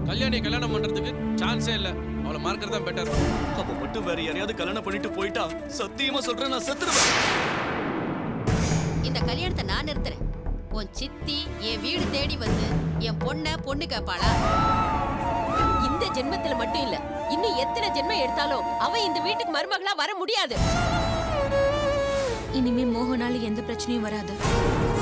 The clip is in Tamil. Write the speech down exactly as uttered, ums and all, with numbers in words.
கல்யாணி கல்யாணம் பண்றதுக்கு சான்ஸே இல்ல. அவளை மார்க்கறது தான் பெட்டர். அப்ப மட்டும் வேற யாரையாவது கல்யாணம் பண்ணிட்டு போயிட்டா சத்தியமா சொல்றேன் நான் செத்துருவேன். இந்த கல்யாணத்தை நான் நிறுத்துறேன். உன் சித்தி என் வீடு தேடி வந்து என் பொண்ண பொண்ணு கேட்பாளா? இந்த ஜென்மத்துல மட்டும் இல்ல, இன்னும் எத்தனை ஜென்மம் எடுத்தாலும் அவ இந்த வீட்டுக்கு மருமகளா வர முடியாது. இனிமே மோகனால எந்த பிரச்சனையும் வராது.